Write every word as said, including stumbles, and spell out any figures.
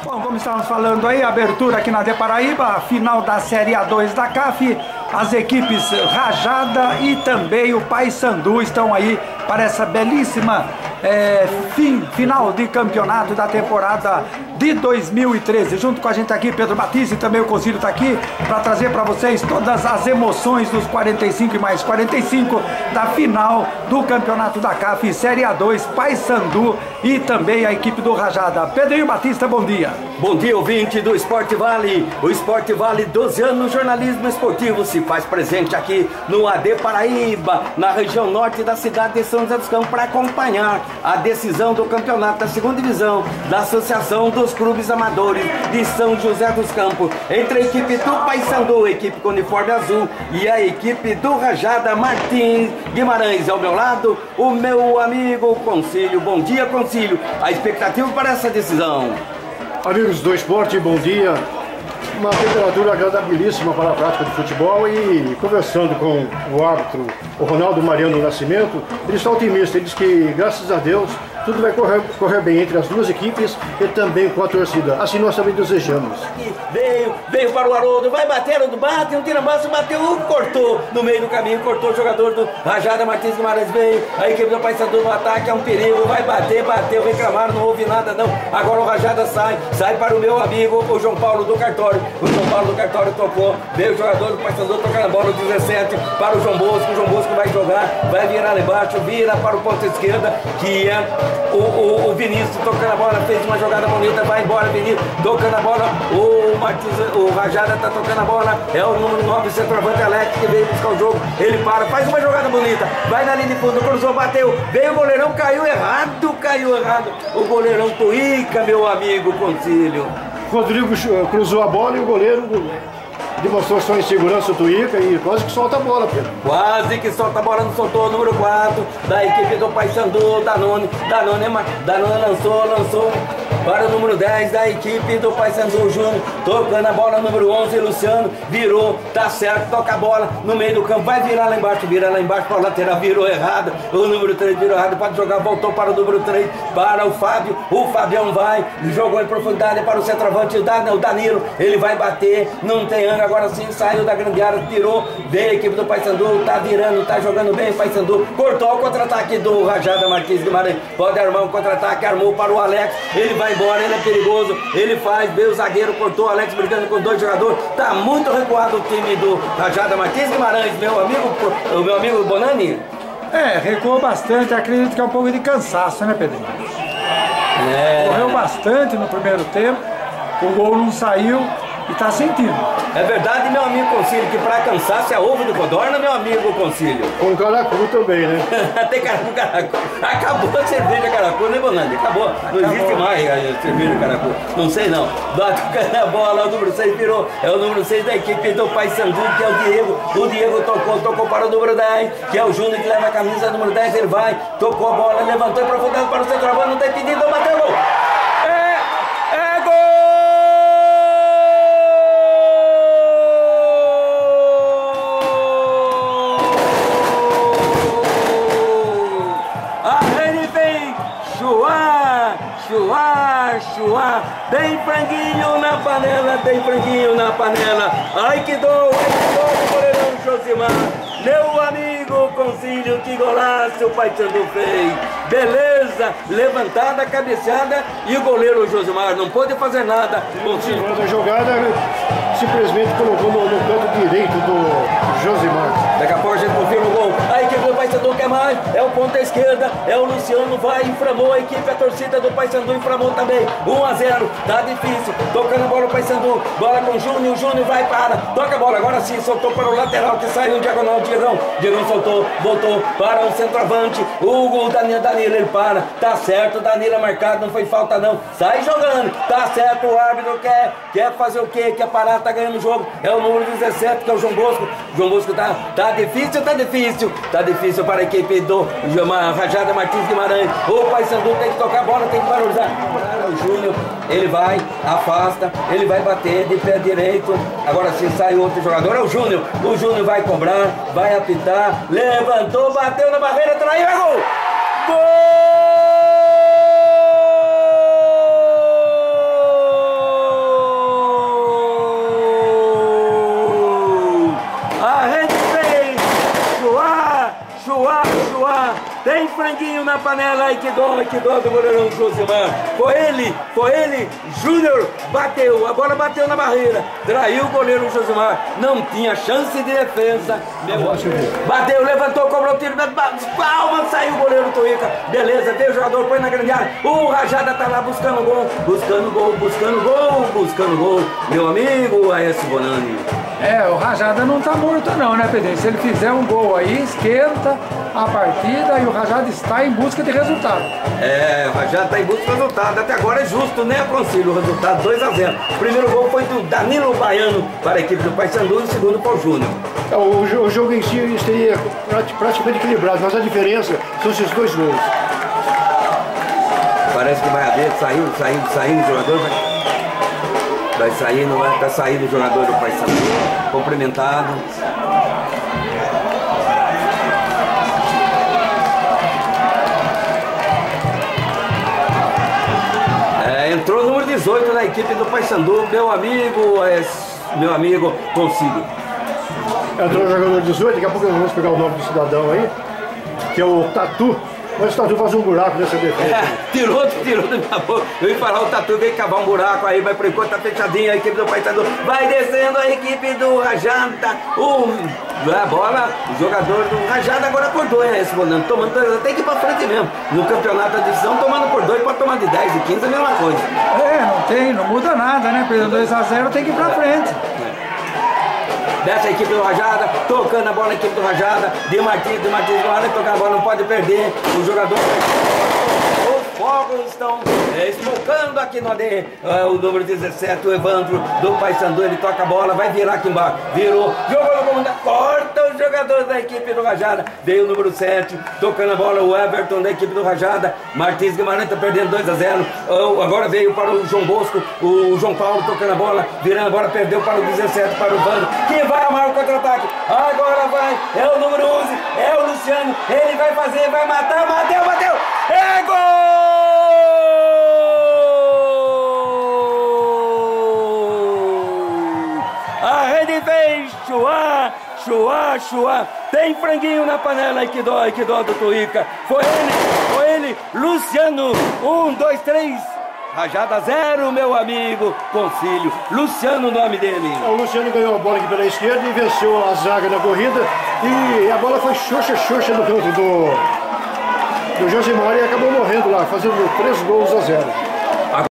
Bom, como estávamos falando aí, abertura aqui na De Paraíba, final da Série A dois da C A F, as equipes Rajada e também o Paysandu estão aí para essa belíssima é, fim, final de campeonato da temporada de dois mil e treze. Junto com a gente aqui, Pedro Batista, e também o Concílio está aqui para trazer para vocês todas as emoções dos quarenta e cinco e mais quarenta e cinco da final do campeonato da C A F, Série A dois, Paysandu e também a equipe do Rajada. Pedrinho Batista, bom dia. Bom dia, ouvinte do Esporte Vale. O Esporte Vale, doze anos, jornalismo esportivo se faz presente aqui no A D Paraíba, na região norte da cidade de São José dos Campos, para acompanhar a decisão do campeonato da segunda divisão da Associação dos Clubes Amadores de São José dos Campos, entre a equipe do Paysandu, a equipe com uniforme azul, e a equipe do Rajada Martins Guimarães. Ao meu lado, o meu amigo Concílio. Bom dia, Concílio. A expectativa para essa decisão? Amigos do esporte, bom dia. Uma temperatura agradabilíssima para a prática de futebol, e conversando com o árbitro, o Ronaldo Mariano Nascimento, ele está otimista. Ele diz que, graças a Deus, tudo vai correr, correr bem entre as duas equipes e também com a torcida. Assim nós também desejamos. Veio, veio para o Haroldo, vai bater, não bate, não tira massa, bateu, cortou no meio do caminho, cortou o jogador do Rajada Martins Guimarães. Veio, a equipe do Paysandu no ataque, é um perigo, vai bater, bateu, reclamaram, não houve nada não. Agora o Rajada sai, sai para o meu amigo, o João Paulo do Cartório. O João Paulo do Cartório tocou, veio o jogador do Paysandu tocando a bola, dezessete, para o João Bosco. O João Bosco vai jogar, vai virar lá embaixo, vira para o ponto esquerda, que é O, o, o Vinícius tocando a bola, fez uma jogada bonita, vai embora Vinícius, tocando a bola, o Martins, o Rajada tá tocando a bola, é o número nove, centroavante Alex, que veio buscar o jogo, ele para, faz uma jogada bonita, vai na linha de fundo, cruzou, bateu, veio o goleirão, caiu errado, caiu errado, o goleirão Tuíca, meu amigo Concílio. Rodrigo cruzou a bola e o goleiro demonstrou sua insegurança, o Tuíca, e quase que solta a bola, Pedro. Quase que solta a bola, não soltou. O número quatro da equipe do Paysandu, Danone. Danone, Danone lançou, lançou para o número dez da equipe do Paysandu, Júnior, tocando a bola, número onze, Luciano, virou, tá certo, toca a bola no meio do campo, vai virar lá embaixo, vira lá embaixo para o lateral, virou errado, o número três virou errado, pode jogar, voltou para o número três, para o Fábio, o Fabião vai, jogou em profundidade para o centroavante, o Danilo, ele vai bater, não tem ângulo, agora sim, saiu da grande área, tirou, veio a equipe do Paysandu, tá virando, tá jogando bem o Paysandu, cortou o contra-ataque do Rajada Martins Guimarães, pode armar um contra-ataque, armou para o Alex, ele vai embora, ele é perigoso, ele faz, veio o zagueiro, cortou, o Alex brigando com dois jogadores, tá muito recuado o time do Rajada Martins Guimarães, meu amigo, o meu amigo Bonani. É, recuou bastante, acredito que é um pouco de cansaço, né, Pedrinho? É. Correu bastante no primeiro tempo, o gol não saiu e tá sentindo. É verdade, meu amigo Concílio, que pra cansaço é ovo de codorna, meu amigo Concílio. Com caracu também, né? Tem caracu, caracu. Acabou a cerveja caracu, né, Bonandi? Acabou. Acabou. Não existe mais a cerveja caracu. Não sei não. Bate a bola, o número seis virou. É o número seis da equipe do Paysandu, que é o Diego. O Diego tocou, tocou para o número dez, que é o Júnior, que leva a camisa número dez. Ele vai, tocou a bola, levantou e aprofundando para o centroavante, não tem pedido, bateu o gol. Chuá, chuá, tem franguinho na panela, tem franguinho na panela. Ai que dor, ai que dor, goleirão Josimar. Meu amigo Concílio, que golaço o Paysandu fez. Beleza, levantada, cabeceada, e o goleiro Josimar não pôde fazer nada. Concílio. A jogada simplesmente colocou no, no canto direito do Josimar. Daqui a pouco a gente confirma o gol. A equipe do Paysandu quer mais, é o ponta esquerda, é o Luciano, vai, inflamou a equipe, a torcida do Paysandu inflamou também. um a zero, tá difícil, tocando a bola o Paysandu, bola com o Júnior, o Júnior vai para, toca a bola, agora sim, soltou para o lateral que sai no diagonal, Diegão, Diegão soltou, voltou para o centroavante, o Danilo, Danilo, ele para, tá certo, Danilo é marcado, não foi falta não, sai jogando, tá certo, o árbitro quer, quer fazer o quê? Quer parar, tá ganhando o jogo, é o número dezessete, que é o João Bosco, João Bosco tá, tá difícil, tá difícil, tá difícil para a equipe do Rajada Martins Guimarães, o Paysandu tem que tocar a bola, tem que valorizar, o Júnior, ele vai, afasta, ele vai bater de pé direito, agora sim sai outro jogador, é o Júnior, o Júnior vai cobrar, vai apitar, levantou, bateu na barreira, traiu, é gol! Gol! tem franguinho na panela, ai que dó, ai que dó do goleirão Josimar. Foi ele, foi ele, Júnior, bateu, a bola bateu na barreira, traiu o goleiro Josimar, não tinha chance de defesa. Bateu, levantou, cobrou o tiro, palma, saiu o goleiro Tuíca, beleza, veio o jogador, põe na grande área, o Rajada tá lá buscando gol, buscando gol, buscando gol, buscando gol, meu amigo Aécio Bonani. É, o Rajada não tá morto não, né, Pedrinho? Se ele fizer um gol aí, esquenta a partida e o Rajada está em busca de resultado. É, o Rajada está em busca de resultado. Até agora é justo, né, Francílio? O resultado dois a zero. O primeiro gol foi do Danilo Baiano para a equipe do Paysandu e o segundo para o Júnior. É, o, o jogo em si seria praticamente equilibrado, mas a diferença são esses dois gols. Parece que vai haver, saindo, saindo, saindo o jogador. Vai... Vai saindo, vai tá saindo o jogador do Paysandu, cumprimentado. É, entrou o número dezoito na equipe do Paysandu, meu amigo, é, meu amigo Concílio. Entrou o jogador dezoito, daqui a pouco nós vamos pegar o nome do cidadão aí, que é o Tatu. Mas o Tatu faz um buraco nessa defesa. É, tirou, tirou da minha boca. Eu ia falar, o Tatu veio cavar um buraco aí, mas por enquanto tá fechadinho a equipe do Paysandu. Vai descendo a equipe do Rajada. O, a bola, o jogador do Rajada agora por dois, né? Esse volante, tomando, tem que ir pra frente mesmo. No campeonato da divisão, tomando por dois, pode tomar de dez e quinze, a mesma coisa. É, não tem, não muda nada, né? Perdendo dois a zero, tem que ir pra frente. Dessa equipe do Rajada, tocando a bola na equipe do Rajada, de Martins, de Martins, na hora de tocar a bola, não pode perder, o jogador... Os fogos estão é, espocando aqui no A D, é, o número dezessete, o Evandro do Paysandu, ele toca a bola, vai virar aqui embaixo, virou, jogou na bomba, corta os jogadores da equipe do Rajada, veio o número sete, tocando a bola, o Everton da equipe do Rajada, Martins Guimarães tá perdendo dois a zero, agora veio para o João Bosco, o João Paulo tocando a bola, virando a bola, perdeu para o dezessete, para o Evandro, quem vai amar o contra-ataque, agora vai, é o número onze, é o Luciano, ele vai fazer, vai matar, bateu, bateu, é gol! A rede fez chuá, chuá, chuá. Tem franguinho na panela, que dói, que dó do Tuíca. Foi ele, foi ele, Luciano. Um, dois, três. Rajada zero, meu amigo Concílio. Luciano, o nome dele. O Luciano ganhou a bola aqui pela esquerda e venceu a zaga na corrida. E a bola foi xoxa, xoxa no canto do, do Josimar e acabou morrendo lá, fazendo três gols a zero.